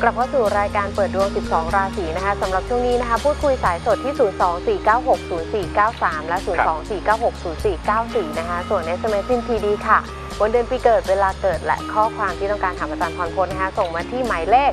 ลับเข้าสู่รายการเปิดดวง 12 ราศีนะคะสำหรับช่วงนี้นะคะพูดคุยสายสดที่ 024960493 และ 024960494 นะคะส่วน SMS พิมพ์ TD ค่ะวันเดือนปีเกิดเวลาเกิดและข้อความที่ต้องการถามอาจารย์พรพลนะคะส่งมาที่หมายเลข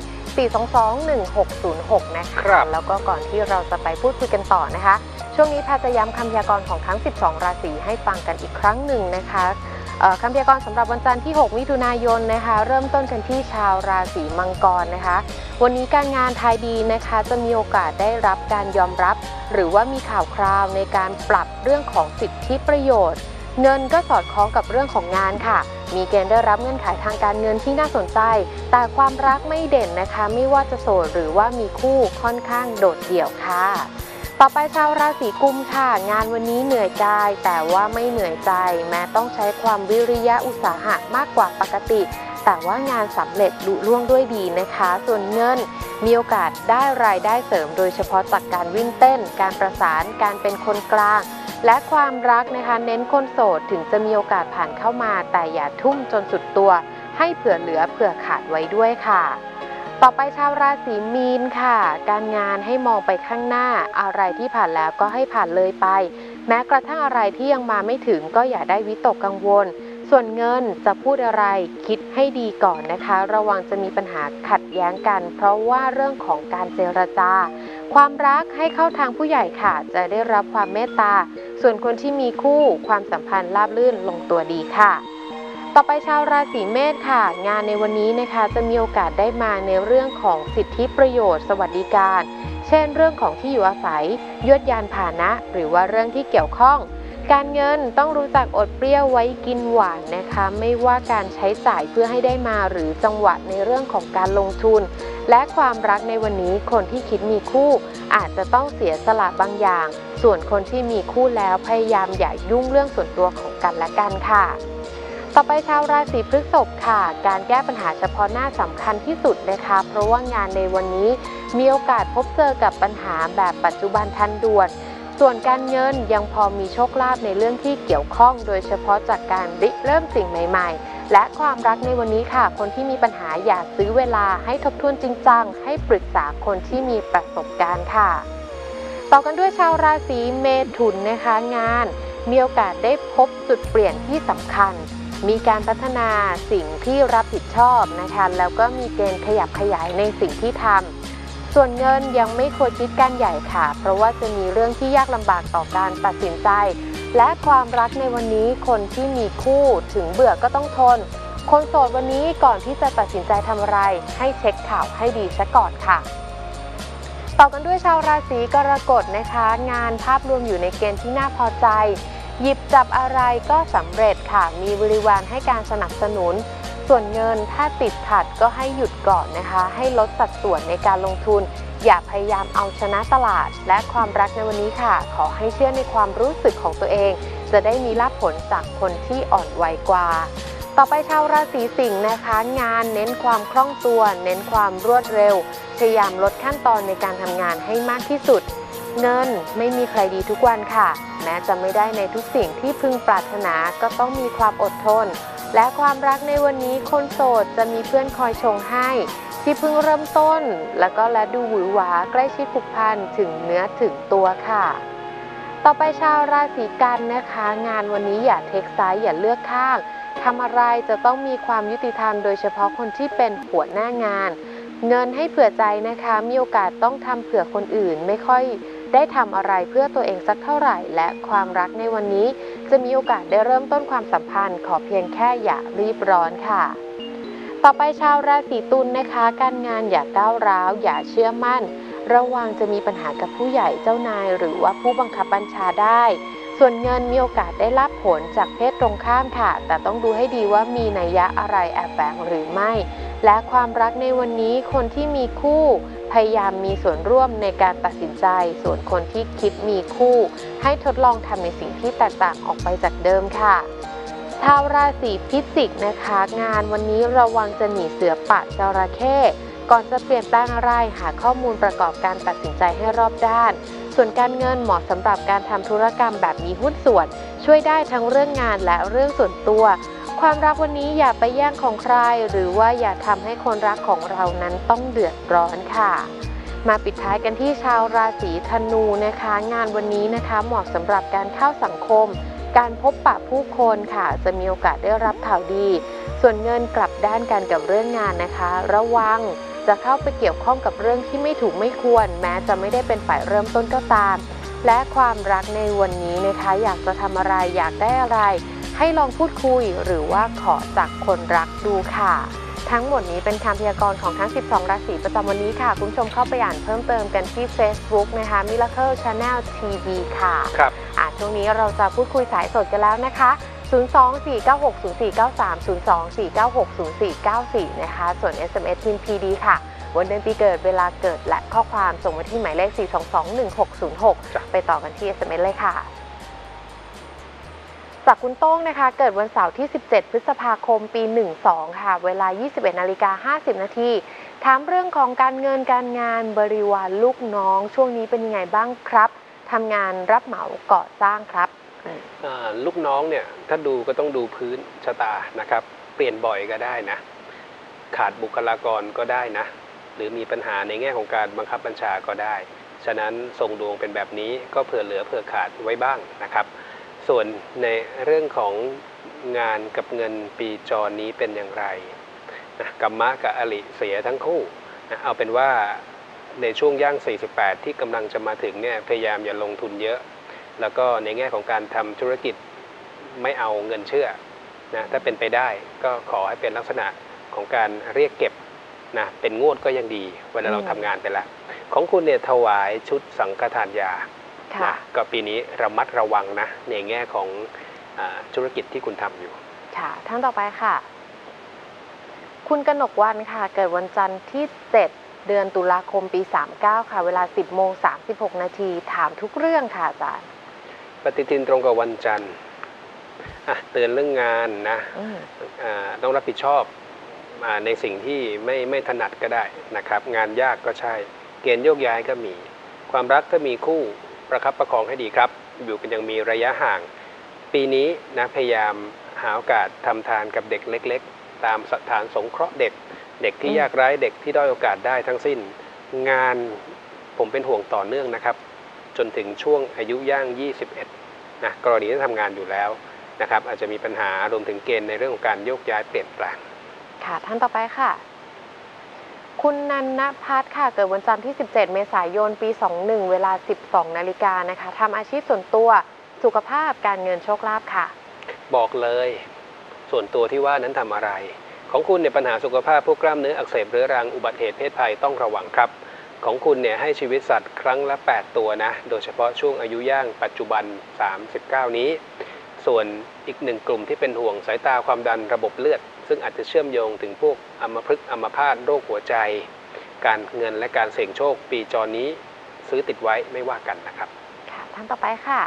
4221606 นะคะแล้วก็ก่อนที่เราจะไปพูดคุยกันต่อนะคะช่วงนี้แพทย์จะย้ำคำพยากรณ์ของทั้ง 12 ราศีให้ฟังกันอีกครั้งหนึ่งนะคะคำพยากรณ์สำหรับวันจันทร์ที่ 6 มิถุนายนนะคะเริ่มต้นกันที่ชาวราศีมังกรนะคะวันนี้การงานทายดีนะคะจะมีโอกาสได้รับการยอมรับหรือว่ามีข่าวคราวในการปรับเรื่องของสิทธิประโยชน์เงินก็สอดคล้องกับเรื่องของงานค่ะมีเกณฑ์ได้รับเงื่อนไขทางการเงินที่น่าสนใจแต่ความรักไม่เด่นนะคะไม่ว่าจะโสดหรือว่ามีคู่ค่อนข้างโดดเดี่ยวค่ะต่อไปชาวราศีกุมค่ะงานวันนี้เหนื่อยกายแต่ว่าไม่เหนื่อยใจแม้ต้องใช้ความวิริยะอุตสาหะมากกว่าปกติแต่ว่างานสำเร็จลุล่วงด้วยดีนะคะส่วนเงินมีโอกาสได้รายได้เสริมโดยเฉพาะจากการวิ่งเต้นการประสานการเป็นคนกลางและความรักนะคะเน้นคนโสดถึงจะมีโอกาสผ่านเข้ามาแต่อย่าทุ่มจนสุดตัวให้เผื่อเหลือเผื่อขาดไว้ด้วยค่ะต่อไปชาวราศีมีนค่ะการงานให้มองไปข้างหน้าอะไรที่ผ่านแล้วก็ให้ผ่านเลยไปแม้กระทั่งอะไรที่ยังมาไม่ถึงก็อย่าได้วิตกกังวลส่วนเงินจะพูดอะไรคิดให้ดีก่อนนะคะระวังจะมีปัญหาขัดแย้งกันเพราะว่าเรื่องของการเจรจาความรักให้เข้าทางผู้ใหญ่ค่ะจะได้รับความเมตตาส่วนคนที่มีคู่ความสัมพันธ์ราบรื่นลงตัวดีค่ะต่อไปชาวราศีเมษค่ะงานในวันนี้นะคะจะมีโอกาสได้มาในเรื่องของสิทธิประโยชน์สวัสดิการเช่นเรื่องของที่อยู่อาศัยยวดยานพาหนะหรือว่าเรื่องที่เกี่ยวข้องการเงินต้องรู้จักอดเปรี้ยวไว้กินหวานนะคะไม่ว่าการใช้จ่ายเพื่อให้ได้มาหรือจังหวะในเรื่องของการลงทุนและความรักในวันนี้คนที่คิดมีคู่อาจจะต้องเสียสละบางอย่างส่วนคนที่มีคู่แล้วพยายามอย่ายุ่งเรื่องส่วนตัวของกันและกันค่ะต่อไปชาวราศีพฤษภค่ะการแก้ปัญหาเฉพาะหน้าสำคัญที่สุดนะคะเพราะว่างานในวันนี้มีโอกาสพบเจอกับปัญหาแบบปัจจุบันทันด่วนส่วนการเงินยังพอมีโชคลาภในเรื่องที่เกี่ยวข้องโดยเฉพาะจากการเริ่มสิ่งใหม่ๆและความรักในวันนี้ค่ะคนที่มีปัญหาอย่าซื้อเวลาให้ทบทวนจริงจังให้ปรึกษาคนที่มีประสบการณ์ค่ะต่อกันด้วยชาวราศีเมถุนนะคะงานมีโอกาสได้พบจุดเปลี่ยนที่สำคัญมีการพัฒนาสิ่งที่รับผิดชอบนะคะแล้วก็มีเกณฑ์ขยับขยายในสิ่งที่ทำส่วนเงินยังไม่ควรคิดการใหญ่ค่ะเพราะว่าจะมีเรื่องที่ยากลำบากต่อการตัดสินใจและความรักในวันนี้คนที่มีคู่ถึงเบื่อก็ต้องทนคนโสดวันนี้ก่อนที่จะตัดสินใจทำอะไรให้เช็คข่าวให้ดีซะก่อนค่ะต่อกันด้วยชาวราศีกรกฎนะคะงานภาพรวมอยู่ในเกณฑ์ที่น่าพอใจหยิบจับอะไรก็สำเร็จค่ะมีบริวารให้การสนับสนุนส่วนเงินถ้าติดขัดก็ให้หยุดก่อนนะคะให้ลดสัดส่วนในการลงทุนอย่าพยายามเอาชนะตลาดและความรักในวันนี้ค่ะขอให้เชื่อในความรู้สึกของตัวเองจะได้มีลาภผลจากคนที่อ่อนวัยกว่าต่อไปชาวราศีสิงห์นะคะงานเน้นความคล่องตัวเน้นความรวดเร็วพยายามลดขั้นตอนในการทำงานให้มากที่สุดเงินไม่มีใครดีทุกวันค่ะแม้จะไม่ได้ในทุกสิ่งที่พึงปรารถนาก็ต้องมีความอดทนและความรักในวันนี้คนโสดจะมีเพื่อนคอยชงให้ที่เพิ่งเริ่มต้นแล้วก็และดูหวือหวาใกล้ชิดผูกพันถึงเนื้อถึงตัวค่ะต่อไปชาวราศีกันนะคะงานวันนี้อย่าเทคไซด์อย่าเลือกข้างทำอะไรจะต้องมีความยุติธรรมโดยเฉพาะคนที่เป็นหัวหน้างานเงินให้เผื่อใจนะคะมีโอกาสต้องทำเผื่อคนอื่นไม่ค่อยได้ทำอะไรเพื่อตัวเองสักเท่าไหร่และความรักในวันนี้จะมีโอกาสได้เริ่มต้นความสัมพันธ์ขอเพียงแค่อย่ารีบร้อนค่ะต่อไปชาวราศีตุลนะคะการงานอย่าก้าวร้าวอย่าเชื่อมั่นระวังจะมีปัญหากับผู้ใหญ่เจ้านายหรือว่าผู้บังคับบัญชาได้ส่วนเงินมีโอกาสได้รับผลจากเพศตรงข้ามค่ะแต่ต้องดูให้ดีว่ามีนัยยะอะไรแอบแฝงหรือไม่และความรักในวันนี้คนที่มีคู่พยายามมีส่วนร่วมในการตัดสินใจส่วนคนที่คิดมีคู่ให้ทดลองทำในสิ่งที่แตกต่างออกไปจากเดิมค่ะชาวราศีพิจิกนะคะงานวันนี้ระวังจะหนีเสือป่าจระเข้ก่อนจะเปลี่ยนแปลงอะไรหาข้อมูลประกอบการตัดสินใจให้รอบด้านส่วนการเงินเหมาะสำหรับการทำธุรกรรมแบบมีหุ้นส่วนช่วยได้ทั้งเรื่องงานและเรื่องส่วนตัวความรักวันนี้อย่าไปแย่งของใครหรือว่าอย่าทำให้คนรักของเรานั้นต้องเดือดร้อนค่ะมาปิดท้ายกันที่ชาวราศีธนูนะคะงานวันนี้นะคะเหมาะสำหรับการเข้าสังคมการพบปะผู้คนค่ะจะมีโอกาสได้รับข่าวดีส่วนเงินกลับด้านกันกับเรื่องงานนะคะระวังจะเข้าไปเกี่ยวข้องกับเรื่องที่ไม่ถูกไม่ควรแม้จะไม่ได้เป็นฝ่ายเริ่มต้นก็ตามและความรักในวันนี้นะคะอยากจะทำอะไรอยากได้อะไรให้ลองพูดคุยหรือว่าขอจากคนรักดูค่ะทั้งหมดนี้เป็นคำพยากรณ์ของทั้ง12ราศีประจำวันนี้ค่ะคุณผู้ชมเข้าไปอ่านเพิ่มเติมกันที่ Facebook นะคะ Miracle Channel TV ค่ะครับช่วงนี้เราจะพูดคุยสายสดกันแล้วนะคะ024960493 024960494นะคะส่วน SMS พิมพ์ PD ค่ะวันเดือนปีเกิดเวลาเกิดและข้อความส่งมาที่หมายเลข4221606ไปต่อกันที่ SMS เลยค่ะจากคุณโต้งนะคะเกิดวันเสาร์ที่17พฤษภาคมปี12ค่ะเวลา 21:50 นาทีถามเรื่องของการเงินการงานบริวารลูกน้องช่วงนี้เป็นยังไงบ้างครับทำงานรับเหมาก่อสร้างครับลูกน้องเนี่ยถ้าดูก็ต้องดูพื้นชะตานะครับเปลี่ยนบ่อยก็ได้นะขาดบุคลากรก็ได้นะหรือมีปัญหาในแง่ของการบังคับบัญชาก็ได้ฉะนั้นทรงดวงเป็นแบบนี้ก็เผื่อเหลือเผื่อขาดไว้บ้างนะครับส่วนในเรื่องของงานกับเงินปีจรนี้เป็นอย่างไรนะกัมมะกับอริเสียทั้งคู่นะเอาเป็นว่าในช่วงย่าง48ที่กำลังจะมาถึงเนี่ยพยายามอย่าลงทุนเยอะแล้วก็ในแง่ของการทำธุรกิจไม่เอาเงินเชื่อนะถ้าเป็นไปได้ก็ขอให้เป็นลักษณะของการเรียกเก็บนะเป็นงวดก็ยังดีเวลาเราทำงานไปแล้วของคุณเนี่ยถวายชุดสังฆทานยานะก็ปีนี้ระมัดระวังนะในแง่ของธุรกิจที่คุณทำอยู่ค่ะท่านต่อไปค่ะคุณกนกวรรณค่ะเกิดวันจันทร์ที่7เดือนตุลาคมปี39ค่ะเวลา 10:36 นาทีถามทุกเรื่องค่ะอาจารย์ปฏิทินตรงกับวันจันทร์เตือนเรื่องงานนะต้องรับผิดชอบในสิ่งที่ไม่ถนัดก็ได้นะครับงานยากก็ใช่เกณฑ์โยกย้ายก็มีความรักก็มีคู่ประคับประคองให้ดีครับอยู่กันยังมีระยะห่างปีนี้นะพยายามหาโอกาสทำทานกับเด็กเล็กๆตามสถานสงเคราะห์เด็กที่ยากไร้เด็กที่ด้อยโอกาสได้ทั้งสิ้นงานผมเป็นห่วงต่อเนื่องนะครับจนถึงช่วงอายุย่าง21นะกรณีที่ทำงานอยู่แล้วนะครับอาจจะมีปัญหารวมถึงเกณฑ์ในเรื่องของการโยกย้ายเปลี่ยนแปลงค่ะท่านต่อไปค่ะคุณนันทพัฒน์ค่ะเกิดวันจันทร์ที่17เมษายนปี21เวลา 12 นาฬิกานะคะทำอาชีพส่วนตัวสุขภาพการเงินโชคลาภค่ะบอกเลยส่วนตัวที่ว่านั้นทำอะไรของคุณเนี่ยปัญหาสุขภาพพวกกล้ามเนื้ออักเสบเรื้อรังอุบัติเหตุเพศภัยต้องระวังครับของคุณเนี่ยให้ชีวิตสัตว์ครั้งละ8ตัวนะโดยเฉพาะช่วงอายุย่างปัจจุบัน39นี้ส่วนอีกหนึ่งกลุ่มที่เป็นห่วงสายตาความดันระบบเลือดซึ่งอาจจะเชื่อมโยงถึงพวกอัมพฤกษ์อัมพาตโรคหัวใจการเงินและการเสี่ยงโชคปีจรนี้ซื้อติดไว้ไม่ว่ากันนะครับค่ะท่านต่อไปค่ะ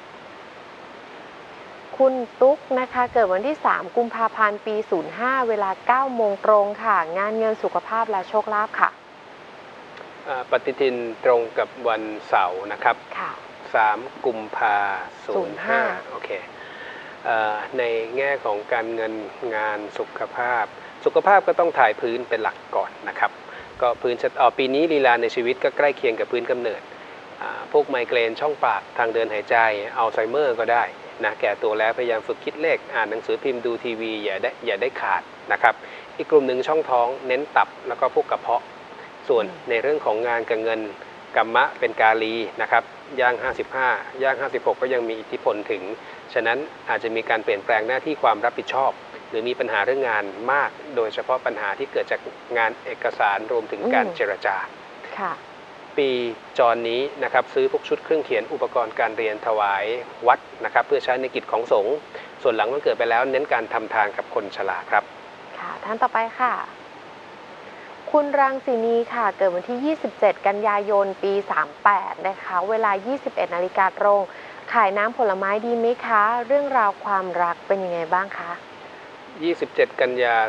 คุณตุ๊กนะคะเกิดวันที่3กุมภาพันธ์ปี05เวลา 9 โมงตรงค่ะงานเงินสุขภาพและโชคลาภค่ะปฏิทินตรงกับวันเสาร์นะครับ3กุมภา05โอเคในแง่ของการเงินงานสุขภาพก็ต้องถ่ายพื้นเป็นหลักก่อนนะครับก็พื้นปีนี้ลีลาในชีวิตก็ใกล้เคียงกับพื้นกำเนิดพวกไมเกรนช่องปากทางเดินหายใจอัลไซเมอร์ก็ได้นะแก่ตัวแล้วพยายามฝึกคิดเลขอ่านหนังสือพิมพ์ดูทีวีอย่าได้ขาดนะครับอีกกลุ่มหนึ่งช่องท้องเน้นตับแล้วก็พวกกระเพาะส่วนในเรื่องของงานกับเงินกัมมะเป็นกาลีนะครับย่าง55ย่าง56ก็ยังมีอิทธิพลถึงฉะนั้นอาจจะมีการเปลี่ยนแปลงหน้าที่ความรับผิดชอบหรือมีปัญหาเรื่องงานมากโดยเฉพาะปัญหาที่เกิดจากงานเอกสารรวมถึงการเจรจาปีจรนี้นะครับซื้อพวกชุดเครื่องเขียนอุปกรณ์การเรียนถวายวัดนะครับเพื่อใช้ในกิจของสงฆ์ส่วนหลังวันเกิดไปแล้วเน้นการทำทานกับคนชราครับค่ะท่านต่อไปค่ะคุณรังสีนีค่ะเกิดวันที่27กันยายนปี38นะคะเวลา 21 นาฬิกาตรงขายน้ำผลไม้ดีไหมคะเรื่องราวความรักเป็นยังไงบ้างคะ 27กันยา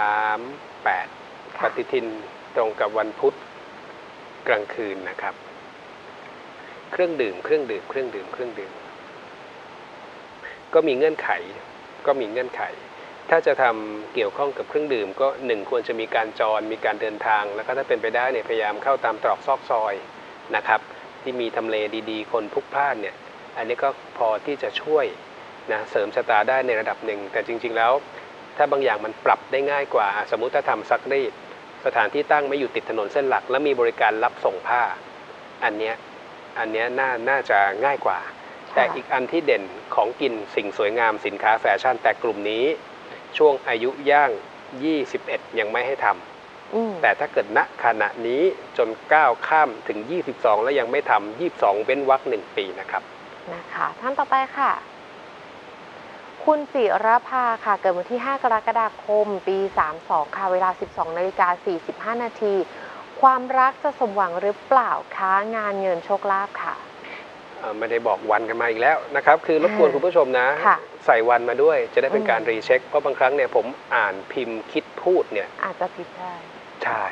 38ปฏิทินตรงกับวันพุธกลางคืนนะครับเครื่องดื่มก็มีเงื่อนไขถ้าจะทำเกี่ยวข้องกับเครื่องดื่มก็1ควรจะมีการจรมีการเดินทางแล้วก็ถ้าเป็นไปได้เนี่ยพยายามเข้าตามตรอกซอกซอยนะครับที่มีทำเลดีๆคนพลุกพล่านเนี่ยอันนี้ก็พอที่จะช่วยนะเสริมชะตาได้ในระดับหนึ่งแต่จริงๆแล้วถ้าบางอย่างมันปรับได้ง่ายกว่าสมมุติถ้าทำซักรีดสถานที่ตั้งไม่อยู่ติดถนนเส้นหลักและมีบริการรับส่งผ้าอันเนี้ยน่าจะง่ายกว่าแต่อีกอันที่เด่นของกินสิ่งสวยงามสินค้าแฟชั่นแต่กลุ่มนี้ช่วงอายุย่าง21ยังไม่ให้ทำแต่ถ้าเกิดณขณะนี้จนก้าวข้ามถึง22แล้วยังไม่ทำ22เว้นวรรค1ปีนะครับท่านต่อไปค่ะคุณจิรภาค่ะเกิดวันที่5กรกฎาคมปี32ค่ะเวลา 12:45 นาทีความรักจะสมหวังหรือเปล่าคะงานเงินโชคลาภค่ะไม่ได้บอกวันกันมาอีกแล้วนะครับคือรบกวนคุณผู้ชมนะใส่วันมาด้วยจะได้เป็นการรีเช็คเพราะบางครั้งเนี่ยผมอ่านพิมพ์คิดพูดเนี่ยอาจจะผิดได้ใช่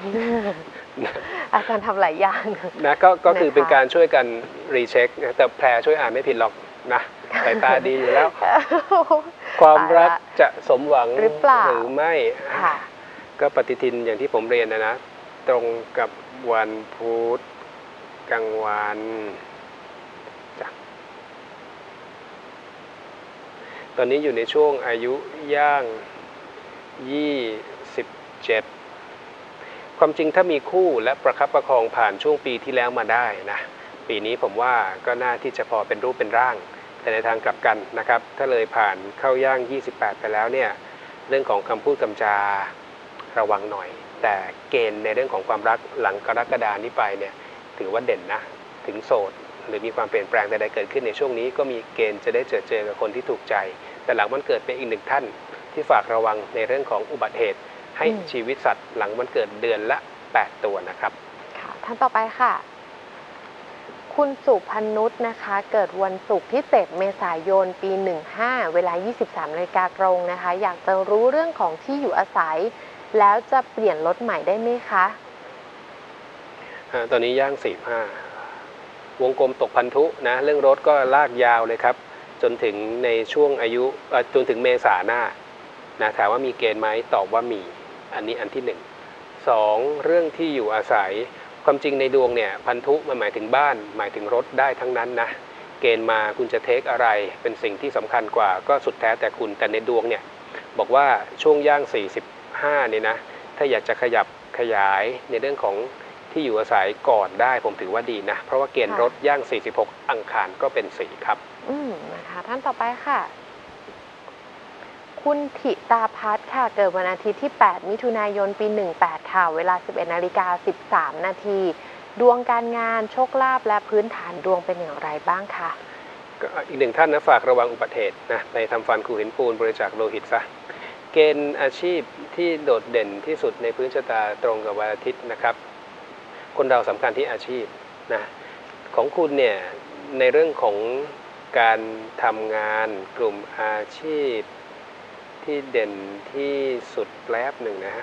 อาจารย์ทำหลายอย่างนะก็คือเป็นการช่วยกันรีเช็คแต่แพรช่วยอ่านไม่ผิดหรอกนะสายตาดีอยู่แล้วความรักจะสมหวังหรือไม่ก็ปฏิทินอย่างที่ผมเรียนนะตรงกับวันพุธกลางวันตอนนี้อยู่ในช่วงอายุย่าง27ความจริงถ้ามีคู่และประคับประคองผ่านช่วงปีที่แล้วมาได้นะปีนี้ผมว่าก็น่าที่จะพอเป็นรูปเป็นร่างแต่ในทางกลับกันนะครับถ้าเลยผ่านเข้าย่าง28ไปแล้วเนี่ยเรื่องของคำพูดคำจาระวังหน่อยแต่เกณฑ์ในเรื่องของความรักหลังกรกฎานี้ไปเนี่ยถือว่าเด่นนะถึงโสดหรือมีความเปลี่ยนแปลงใดๆเกิดขึ้นในช่วงนี้ก็มีเกณฑ์จะได้เจอกับคนที่ถูกใจแต่หลังวันเกิดเป็นอีกหนึ่งท่านที่ฝากระวังในเรื่องของอุบัติเหตุให้ชีวิตสัตว์หลังวันเกิดเดือนละ8ตัวนะครับค่ะท่านต่อไปค่ะคุณสุพนุชนะคะเกิดวันศุกร์ที่7เมษายนปี15เวลา 23 นาฬิกาตรงนะคะอยากจะรู้เรื่องของที่อยู่อาศัยแล้วจะเปลี่ยนรถใหม่ได้ไหมคะตอนนี้ย่าง45วงกลมตกพันธุนะเรื่องรถก็ลากยาวเลยครับจนถึงในช่วงอายุจนถึงเมษาหน้านะถามว่ามีเกณฑ์ไหมตอบว่ามีอันนี้อันที่1 2เรื่องที่อยู่อาศัยความจริงในดวงเนี่ยพันธุมันหมายถึงบ้านหมายถึงรถได้ทั้งนั้นนะเกณฑ์มาคุณจะเทคอะไรเป็นสิ่งที่สำคัญกว่าก็สุดแท้แต่คุณแต่ในดวงเนี่ยบอกว่าช่วงย่าง45เนี่ยนะถ้าอยากจะขยับขยายในเรื่องของที่อยู่อาศัยก่อนได้ผมถือว่าดีนะเพราะว่าเกณฑ์รถย่าง46อังคารก็เป็น4ครับนะคะท่านต่อไปค่ะคุณธิตาพัฒน์ค่ะเกิดวันอาทิตย์ที่8มิถุนายนปี18ค่ะเวลา 11:13 นาทีดวงการงานโชคลาภและพื้นฐานดวงเป็นอย่างไรบ้างคะอีกหนึ่งท่านนะฝากระวังอุบัติเหตุนะไปทำฟันขูดหินปูนบริจาคโลหิตซะเกณฑ์อาชีพที่โดดเด่นที่สุดในพื้นชะตาตรงกับวันอาทิตย์นะครับคนเราสำคัญที่อาชีพนะของคุณเนี่ยในเรื่องของการทำงานกลุ่มอาชีพที่เด่นที่สุดแป๊บหนึ่งนะฮะ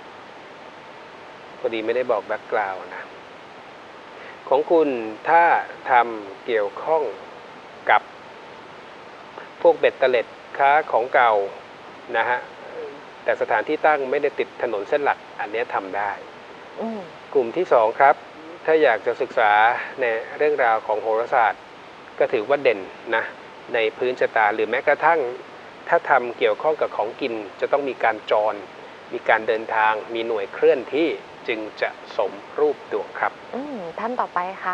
พอดีไม่ได้บอกแบ็กกราวด์นะของคุณถ้าทำเกี่ยวข้องกับพวกเบ็ดเตล็ดค้าของเก่านะฮะแต่สถานที่ตั้งไม่ได้ติดถนนเส้นหลักอันนี้ทำได้กลุ่มที่2ครับถ้าอยากจะศึกษาในเรื่องราวของโหราศาสตร์ก็ถือว่าเด่นนะในพื้นชะตาหรือแม้กระทั่งถ้าทำเกี่ยวข้องกับของกินจะต้องมีการจรมีการเดินทางมีหน่วยเคลื่อนที่จึงจะสมรูปดวงครับท่านต่อไปค่ะ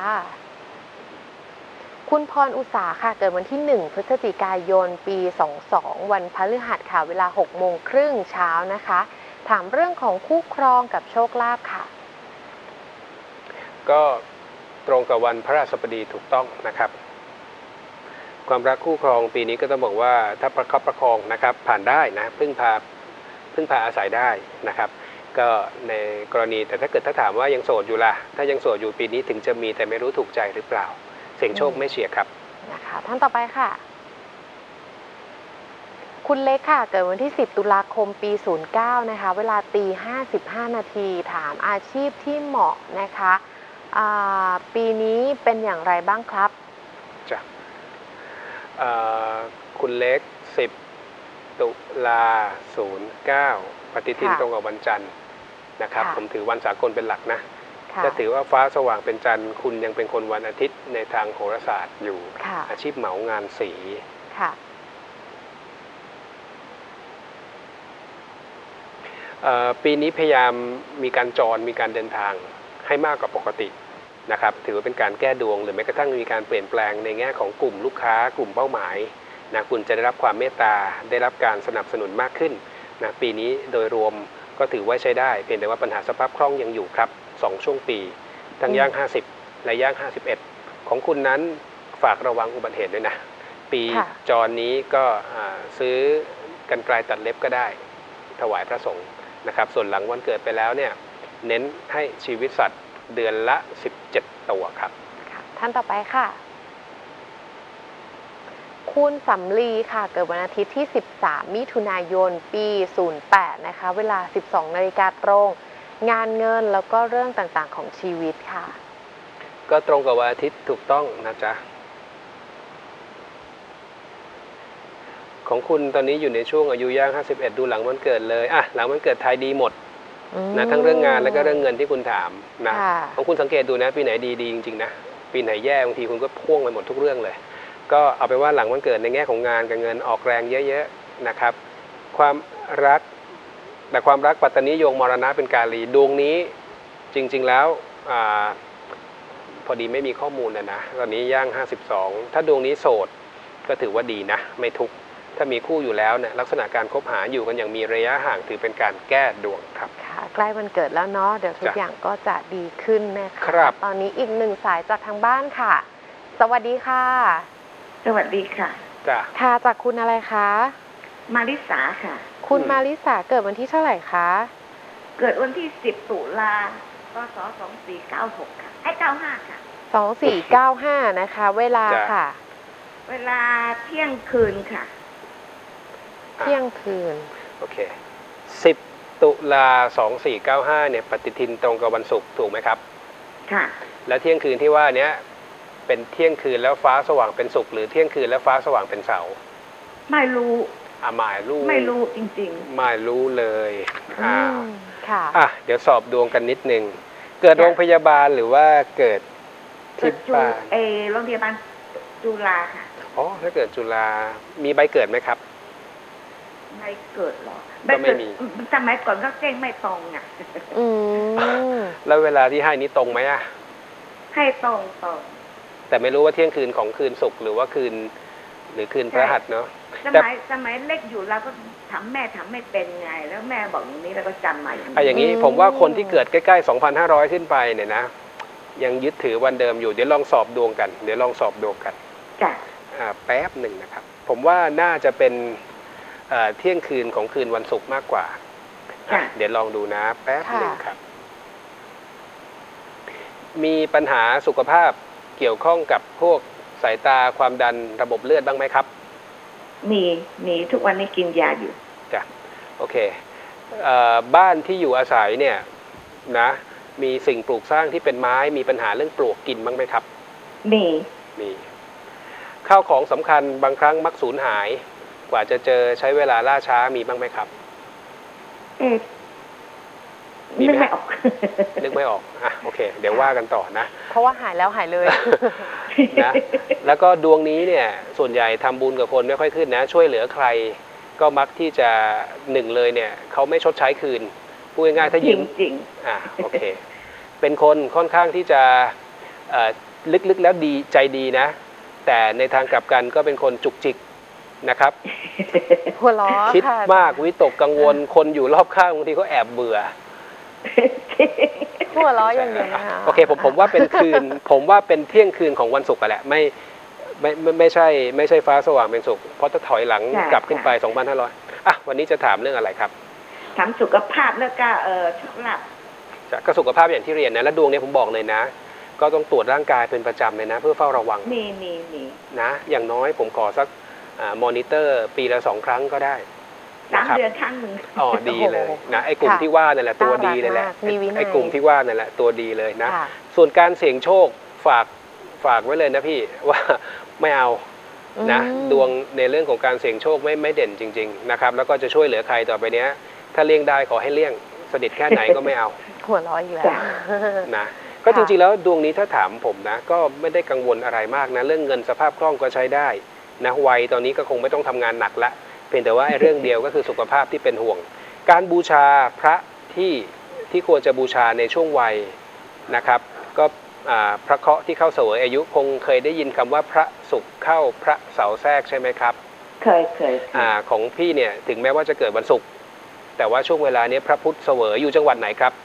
คุณพรอุษาค่ะเกิดวันที่1พฤศจิกายนปี22วันพฤหัสค่ะเวลา 6:30 เช้านะคะถามเรื่องของคู่ครองกับโชคลาภค่ะก็ตรงกับวันพฤหัสบดีถูกต้องนะครับความรักคู่ครองปีนี้ก็ต้องบอกว่าถ้าประคับประคองนะครับผ่านได้นะพึ่งพาอาศัยได้นะครับก็ในกรณีแต่ถ้าถามว่ายังโสดอยู่ล่ะถ้ายังโสดอยู่ปีนี้ถึงจะมีแต่ไม่รู้ถูกใจหรือเปล่าเสี่ยงโชคไม่เฉียดครับนะคะท่านต่อไปค่ะคุณเล็กค่ะเกิดวันที่10ตุลาคมปี09นะคะเวลาตี55นาทีถามอาชีพที่เหมาะนะคะปีนี้เป็นอย่างไรบ้างครับจ้ะคุณเล็ก10 ตุลา09ปฏิทินตรงกับวันจันทร์นะครับผมถือวันสากลเป็นหลักนะถ้าถือว่าฟ้าสว่างเป็นจันทร์คุณยังเป็นคนวันอาทิตย์ในทางโหราศาสตร์อยู่อาชีพเหมางานสีปีนี้พยายามมีการจรมีการเดินทางให้มากกว่าปกตินะครับถือว่าเป็นการแก้ดวงหรือแม้กระทั่งมีการเปลี่ยนแปลงในแง่ของกลุ่มลูกค้ากลุ่มเป้าหมายนะคุณจะได้รับความเมตตาได้รับการสนับสนุนมากขึ้นนะปีนี้โดยรวมก็ถือว่าใช้ได้เพียงแต่ว่าปัญหาสภาพคล่องยังอยู่ครับ2ช่วงปีทั้งย่าง50และย่าง51ของคุณนั้นฝากระวังอุบัติเหตุด้วยนะปีจรนี้ก็ซื้อกรรไกรตัดเล็บก็ได้ถวายพระสงฆ์นะครับส่วนหลังวันเกิดไปแล้วเนี่ยเน้นให้ชีวิตสัตว์เดือนละ17ตัวครับท่านต่อไปค่ะคุณสำลีค่ะเกิดวันอาทิตย์ที่13มิถุนายนปี08นะคะเวลา 12 นาฬิกาตรงงานเงินแล้วก็เรื่องต่างๆของชีวิตค่ะก็ตรงกับวันอาทิตย์ถูกต้องนะจ๊ะของคุณตอนนี้อยู่ในช่วงอายุย่าง51ดูหลังวันเกิดเลยหลังวันเกิดไทยดีหมดนะทั้งเรื่องงานแล้วก็เรื่องเงินที่คุณถามนะของคุณสังเกตดูนะปีไหนดีจริงๆนะปีไหนแย่บางทีคุณก็พ่วงไปหมดทุกเรื่องเลยก็เอาไปว่าหลังวันเกิดในแง่ของงานกับเงินออกแรงเยอะๆนะครับความรักแต่ความรักปัตตนิโยงมรณะเป็นกาลีดวงนี้จริงๆแล้วพอดีไม่มีข้อมูลนะตอนนี้ย่าง52ถ้าดวงนี้โสดก็ถือว่าดีนะไม่ทุกข์ถ้ามีคู่อยู่แล้วเนี่ยลักษณะการคบหาอยู่กันอย่างมีระยะห่างถือเป็นการแก้ดวงครับค่ะใกล้วันเกิดแล้วเนาะเดี๋ยวทุกอย่างก็จะดีขึ้นนะคะตอนนี้อีกหนึ่งสายจากทางบ้านค่ะสวัสดีค่ะสวัสดีค่ะค่ะจากคุณอะไรคะมาริสาค่ะคุณมาริสาเกิดวันที่เท่าไหร่คะเกิดวันที่10ตุลาพศ2496ค่ะ95ค่ะ 2495นะคะเวลาค่ะเวลาเที่ยงคืนค่ะเที่ยงคืนโอเค10ตุลา2495เนี่ยปฏิทินตรงกับวันศุกร์ถูกไหมครับค่ะแล้วเที่ยงคืนที่ว่าเนี้ยเป็นเที่ยงคืนแล้วฟ้าสว่างเป็นศุกร์หรือเที่ยงคืนแล้วฟ้าสว่างเป็นเสาร์ไม่รู้ไม่รู้จริงๆไม่รู้เลยค่ะเดี๋ยวสอบดวงกันนิดนึงเกิดโรงพยาบาลหรือว่าเกิดที่บ้านโรงพยาบาลจุฬาค่ะถ้าเกิดจุฬามีใบเกิดไหมครับใบเกิดหรอก็ไม่มีสมัยก่อนก็แจ้งไม่ตรงอ่ะแล้วเวลาที่ให้นี้ตรงไหมให้ตรงแต่ไม่รู้ว่าเที่ยงคืนของคืนศุกร์หรือว่าคืนหรือคืนพฤหัสเนาะสมัยเล็กอยู่เราก็ถามแม่ทำไม่เป็นไงแล้วแม่บอกอย่างนี้แล้วก็จำมาอย่างนี้ผมว่าคนที่เกิดใกล้ๆ 2,500 ขึ้นไปเนี่ยนะยังยึดถือวันเดิมอยู่เดี๋ยวลองสอบดวงกันจ้ะแป๊บหนึ่งนะครับผมว่าน่าจะเป็นเที่ยงคืนของคืนวันศุกร์มากกว่าเดี๋ยวลองดูนะแป๊บหนึ่งครับมีปัญหาสุขภาพเกี่ยวข้องกับพวกสายตาความดันระบบเลือดบ้างไหมครับมีทุกวันนี้กินยาอยู่จ้ะโอเคบ้านที่อยู่อาศัยเนี่ยนะมีสิ่งปลูกสร้างที่เป็นไม้มีปัญหาเรื่องปลวกกินบ้างไหมครับมีข้าวของสำคัญบางครั้งมักสูญหายกว่าจะเจอใช้เวลาล่าช้ามีบ้างไหมครับนึกไม่ออกโอเคเดี๋ยวว่ากันต่อนะเพราะว่าหายแล้วหายเลยนะแล้วก็ดวงนี้เนี่ยส่วนใหญ่ทำบุญกับคนไม่ค่อยขึ้นนะช่วยเหลือใครก็มักที่จะหนึ่งเลยเนี่ยเขาไม่ชดใช้คืนพูดง่ายๆถ้ายืมจริงโอเคเป็นคนค่อนข้างที่จะลึกๆแล้วดีใจดีนะแต่ในทางกลับกันก็เป็นคนจุกจิกนะครับหัวล้อคิดมากวิตกกังวลคนอยู่รอบข้างบางทีก็แอบเบื่อหัวล้ออย่างเดียวนะคะโอเคผมว่าเป็นคืนผมว่าเป็นเที่ยงคืนของวันศุกร์แหละไม่ใช่ฟ้าสว่างเป็นศุกร์เพราะถ้าถอยหลังกลับขึ้นไป 2,500 วันนี้จะถามเรื่องอะไรครับถามสุขภาพแล้วก็โชคลาภก็สุขภาพอย่างที่เรียนนะและดวงนี้ผมบอกเลยนะก็ต้องตรวจร่างกายเป็นประจำเลยนะเพื่อเฝ้าระวังมีนะอย่างน้อยผมขอสักมอนิเตอร์ปีละ2 ครั้งก็ได้ 3 เดือนครั้งหนึ่งดีเลยนะไอ้กลุ่มที่ว่านั่นแหละตัวดีเลยแหละไอ้กลุ่มที่ว่านั่นแหละตัวดีเลยนะส่วนการเสี่ยงโชคฝากไว้เลยนะพี่ว่าไม่เอานะ ดวงในเรื่องของการเสี่ยงโชคไม่เด่นจริงๆนะครับแล้วก็จะช่วยเหลือใครต่อไปเนี้ยถ้าเลี่ยงได้ขอให้เลี่ยงสนิทแค่ไหนก็ไม่เอาหัวเร้อยอีกแล้วนะก็จริงๆแล้วดวงนี้ถ้าถามผมนะก็ไม่ได้กังวลอะไรมากนะเรื่องเงินสภาพคล่องก็ใช้ได้นะวัยตอนนี้ก็คงไม่ต้องทำงานหนักละเพียงแต่ว่าเรื่องเดียวก็คือสุขภาพที่เป็นห่วงการบูชาพระที่ควรจะบูชาในช่วงวัยนะครับก็พระเคราะห์ที่เข้าเสวยอายุคงเคยได้ยินคำว่าพระศุกร์เข้าพระเสาร์แทรกใช่ไหมครับเคยของพี่เนี่ยถึงแม้ว่าจะเกิดวันศุกร์แต่ว่าช่วงเวลานี้พระพุธเสวยอยู่จังหวัดไหนครับ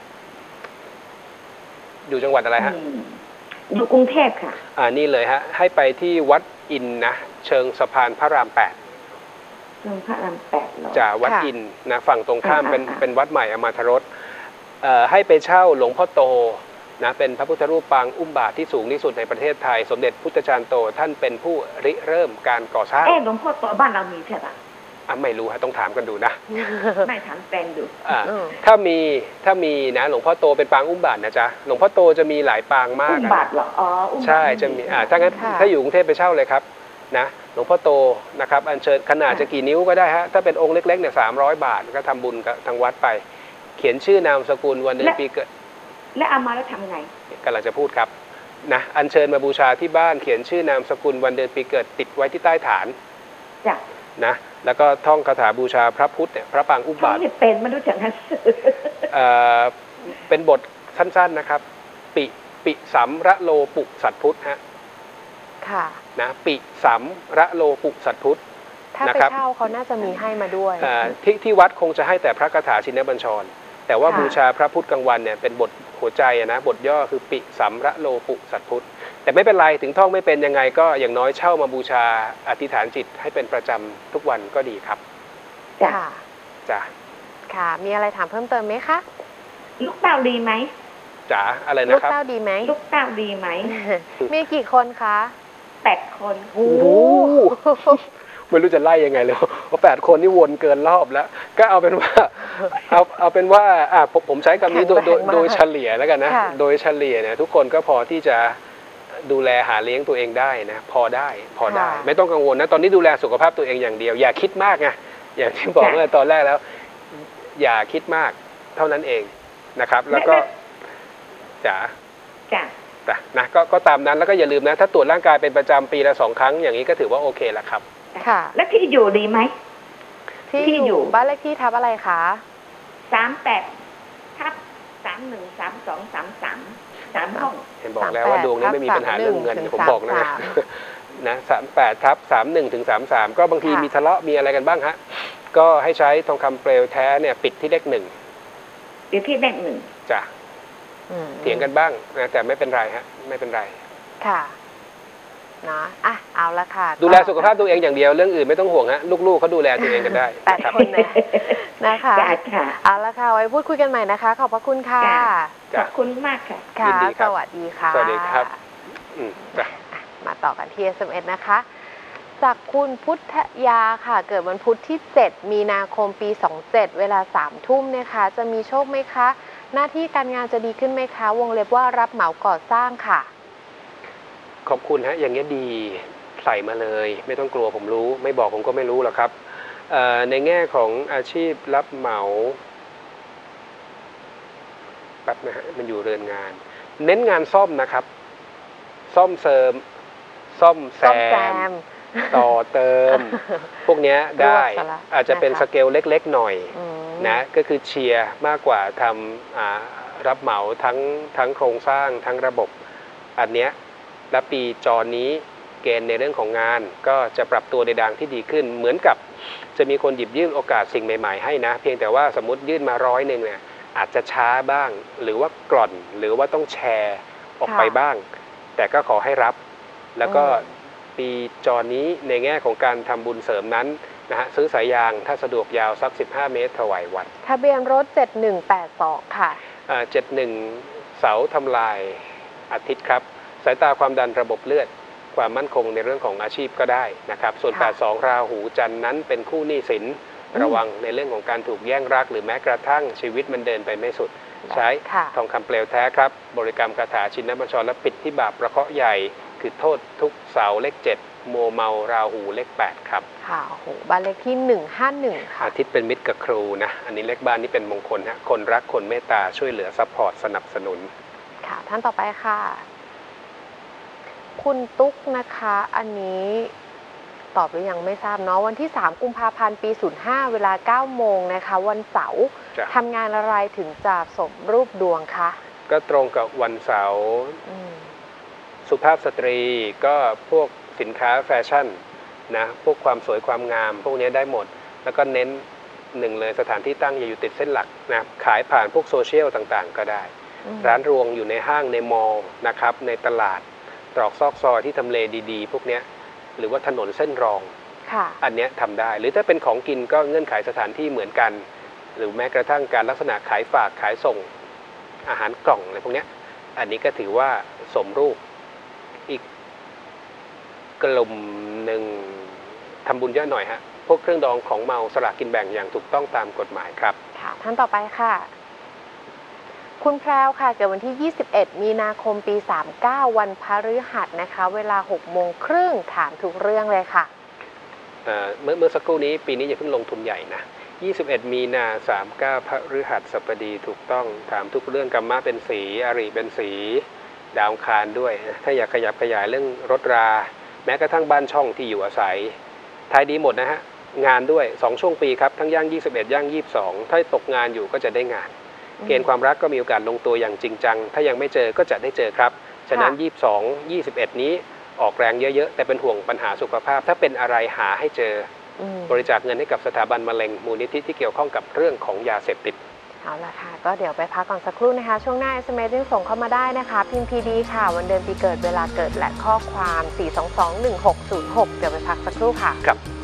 อยู่จังหวัดอะไรฮะอยู่กรุงเทพค่ะนี่เลยฮะให้ไปที่วัดอินนะเชิงสะพานพระราม8 เชิงพระราม8 จากวัดอินนะฝั่งตรงข้ามเป็นวัดใหม่อมาทรสให้ไปเช่าหลวงพ่อโตนะเป็นพระพุทธรูปปางอุ้มบาทที่สูงที่สุดในประเทศไทยสมเด็จพุทธจารย์โตท่านเป็นผู้ริเริ่มการก่อสร้างหลวงพ่อโตบ้านเรามีใช่ปะไม่รู้ฮะต้องถามกันดูนะไม่ถามแฟนดูถ้ามีนะหลวงพ่อโตเป็นปางอุ้มบาทนะจ๊ะหลวงพ่อโตจะมีหลายปางมากอุ้มบาทหรอใช่จะมีถ้างั้นถ้าอยู่กรุงเทพไปเช่าเลยครับนะหลวงพ่อโตนะครับอัญเชิญขนาดจะกี่นิ้วก็ได้ฮะถ้าเป็นองค์เล็กๆเนี่ย300 บาทก็ทำบุญกับทางวัดไปเขียนชื่อนามสกุลวันเดือนปีเกิดและเอามาแล้วทำไงกำลังจะพูดครับนะอัญเชิญมาบูชาที่บ้านเขียนชื่อนามสกุลวันเดือนปีเกิดติดไว้ที่ใต้ฐานจ้ะนะแล้วก็ท่องคาถาบูชาพระพุทธเนี่ยพระปางอุบาทเป็นไม่รู้จักนะเป็นบทสั้นๆนะครับปิสัมระโลปุสัตพุทธฮะค่ะนะปิสัมระโลปุสัตพุทธถ้าไปเช่าเขาน่าจะมีให้มาด้วยที่วัดคงจะให้แต่พระคาถาชินบัญชรแต่ว่าบูชาพระพุทธกลางวันเนี่ยเป็นบทหัวใจนะบทย่อคือปิสัมระโลปุสัตพุทธแต่ไม่เป็นไรถึงท่องไม่เป็นยังไงก็อย่างน้อยเช่ามาบูชาอธิษฐานจิตให้เป็นประจำทุกวันก็ดีครับจ้ะค่ะมีอะไรถามเพิ่มเติมไหมคะลูกเต้าดีไหมจ๋าอะไรนะครับลูกเต้าดีไหมลูกเต้าดีไหมมีกี่คนคะ 8 คนโอ้โหไม่รู้จะไล่ยังไงเลยเพราะ8 คนนี่วนเกินรอบแล้วก็เอาเป็นว่าผมใช้คำนี้โดยเฉลี่ยแล้วกันนะโดยเฉลี่ยเนี่ยทุกคนก็พอที่จะดูแลหาเลี้ยงตัวเองได้นะพอได้ไม่ต้องกังวลนะตอนนี้ดูแลสุขภาพตัวเองอย่างเดียวอย่าคิดมากไงอย่างที่บอกเมื่อตอนแรกแล้วอย่าคิดมากเท่านั้นเองนะครับแล้วก็จ๋านะก็ตามนั้นแล้วก็อย่าลืมนะถ้าตรวจร่างกายเป็นประจำปีละ2 ครั้งอย่างนี้ก็ถือว่าโอเคแล้วครับค่ะแล้วที่อยู่ดีไหมที่อยู่บ้านเลขที่ทับอะไรคะ 38/313233ห้องเห็นบอกแล้วว่าดวงนี้ไม่มีปัญหาเรื่องเงินผมบอกนะ38/31-33ก็บางทีมีทะเลาะมีอะไรกันบ้างฮะก็ให้ใช้ทองคำเปลวแท้เนี่ยปิดที่เลข 1 ปิดที่เลข 1 จ้ะเถียงกันบ้างนะแต่ไม่เป็นไรฮะไม่เป็นไรค่ะนะเอาละค่ะดูแลสุขภาพตัวเองอย่างเดียวเรื่องอื่นไม่ต้องห่วงฮะลูกๆเขาดูแลตัวเองกันได้ 8 คนนะคะเอาละค่ะไว้พูดคุยกันใหม่นะคะขอบพระคุณค่ะขอบคุณมากค่ะสวัสดีค่ะสวัสดีครับมาต่อกันที่ SMS นะคะจากคุณพุทธยาค่ะเกิดวันพุธที่7 มีนาคมปี27เวลา 3 ทุ่มนะคะจะมีโชคไหมคะหน้าที่การงานจะดีขึ้นไหมคะวงเล็บว่ารับเหมาก่อสร้างค่ะขอบคุณฮะอย่างนี้ดีใส่มาเลยไม่ต้องกลัวผมรู้ไม่บอกผมก็ไม่รู้หรอกครับในแง่ของอาชีพรับเหมาแบบนะฮะมันอยู่เรือนงานเน้นงานซ่อมนะครับซ่อมเสริมซ่อมแซมต่อเติมพวกนี้ได้อาจจะเป็นสเกลเล็กๆหน่อยนะก็คือเชียร์มากกว่าทำรับเหมาทั้งโครงสร้างทั้งระบบอันเนี้ยและปีจอนี้เกณฑ์ในเรื่องของงานก็จะปรับตัวในทางที่ดีขึ้นเหมือนกับจะมีคนหยิบยื่นโอกาสสิ่งใหม่ๆให้นะเพียงแต่ว่าสมมติยื่นมา100เนี่ยอาจจะช้าบ้างหรือว่ากร่อนหรือว่าต้องแชร์ออกไปบ้างแต่ก็ขอให้รับแล้วก็ปีจอนี้ในแง่ของการทำบุญเสริมนั้นนะฮะซื้อสายยางถ้าสะดวกยาวสัก15 เมตรถวายวัดทะเบียนรถ7182ค่ะ 71เสาทำลายอาทิตย์ครับสายตาความดันระบบเลือดความมั่นคงในเรื่องของอาชีพก็ได้นะครับส่วน82ราหูจันทร์นั้นเป็นคู่หนี้สินระวังในเรื่องของการถูกแย่งรักหรือแม้กระทั่งชีวิตมันเดินไปไม่สุดใช้ทองคำเปลวแท้ครับบริกรรมคาถาชินบัญชรและปิดที่บาปประเคาะห์ใหญ่คือโทษทุกเสาเลข7มัวเมาราหูเลข8ครับค่ะโอ้โหบ้านเลขที่151ค่ะอาทิตย์เป็นมิตรกับครูนะอันนี้เลขบ้านนี้เป็นมงคลฮะคนรักคนเมตตาช่วยเหลือซัพพอร์ตสนับสนุนค่ะท่านต่อไปค่ะคุณตุ๊กนะคะอันนี้ตอบหรือยังไม่ทราบเนาะวันที่3กุมภาพันธ์ปี05เวลา 9 โมงนะคะวันเสาร์ทำงานอะไรถึงจะสมรูปดวงคะก็ตรงกับวันเสาร์สุภาพสตรีก็พวกสินค้าแฟชั่นนะพวกความสวยความงามพวกนี้ได้หมดแล้วก็เน้นหนึ่งเลยสถานที่ตั้งอย่าอยู่ติดเส้นหลักนะขายผ่านพวกโซเชียลต่างๆก็ได้ร้านรวงอยู่ในห้างในมอลล์นะครับในตลาดตรอกซอกซอยที่ทำเลดีๆพวกนี้หรือว่าถนนเส้นรองอันนี้ทำได้หรือถ้าเป็นของกินก็เงื่อนไขสถานที่เหมือนกันหรือแม้กระทั่งการลักษณะขายฝากขายส่งอาหารกล่องอะไรพวกนี้อันนี้ก็ถือว่าสมรูปอีกกลุ่มหนึ่งทำบุญเยอะหน่อยฮะพวกเครื่องดองของเมาสลากกินแบ่งอย่างถูกต้องตามกฎหมายครับค่ะท่านต่อไปค่ะคุณแพรวค่ะเกิดวันที่21มีนาคมปี39วันพฤหัสนะคะเวลา 18:30 ถามทุกเรื่องเลยค่ะเมื่อสักครู่นี้ปีนี้อย่าเพิ่งลงทุนใหญ่นะ21มีนา39พฤหัสบดีถูกต้องถามทุกเรื่องกรรมะเป็นสีอริเป็นสีดาวอังคารด้วยถ้าอยากขยับขยายเรื่องรถราแม้กระทั่งบ้านช่องที่อยู่อาศัยทายดีหมดนะฮะงานด้วย2ช่วงปีครับทั้งย่าง21ย่าง22ถ้าตกงานอยู่ก็จะได้งานเกณฑ์ความรักก็มีโอกาสลงตัวอย่างจริงจังถ้ายังไม่เจอก็จะได้เจอครับฉะนั้น22 21นี้ออกแรงเยอะๆแต่เป็นห่วงปัญหาสุขภาพถ้าเป็นอะไรหาให้เจอบริจาคเงินให้กับสถาบันมะเร็งมูลนิธิที่เกี่ยวข้องกับเรื่องของยาเสพติดเอาละค่ะก็เดี๋ยวไปพักก่อนสักครู่นะคะช่วงหน้า SMS ส่งเข้ามาได้นะคะพิมพ์ PD ค่ะวันเดือนปีเกิดเวลาเกิดและข้อความ4221606เดี๋ยวไปพักสักครู่ค่ะครับ